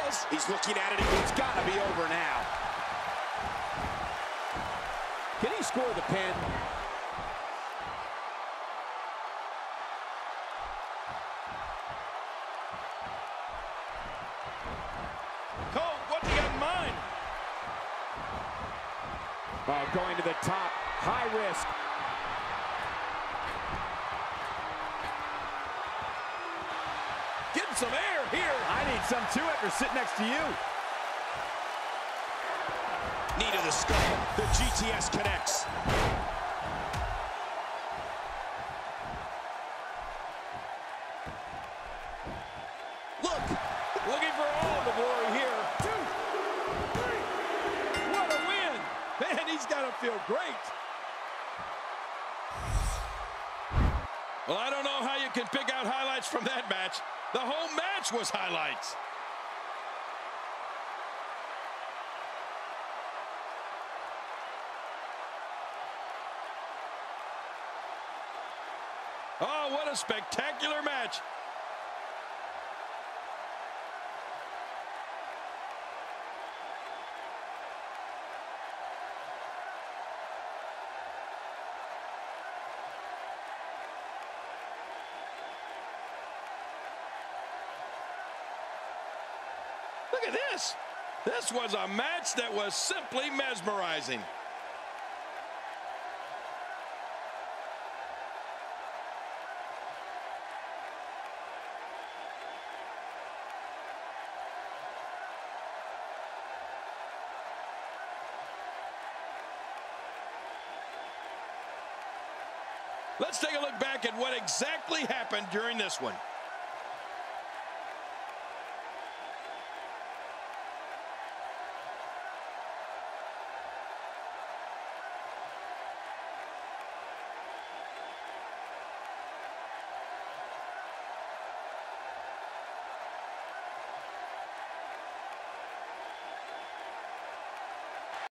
goes. He's looking at it. It's got to be over now. Can he score the pin? Cole, what do you got in mind? Oh, going to the top. High risk. Getting some air here. I need some too after sitting next to you. Knee to the skull. The GTS connects. Look, looking for all the glory here. 2, 3. What a win. Man, he's got to feel great. Well, I don't know how you can pick out highlights from that match. The whole match was highlights. Oh, what a spectacular match. Look at this. This was a match that was simply mesmerizing. Let's take a look back at what exactly happened during this one.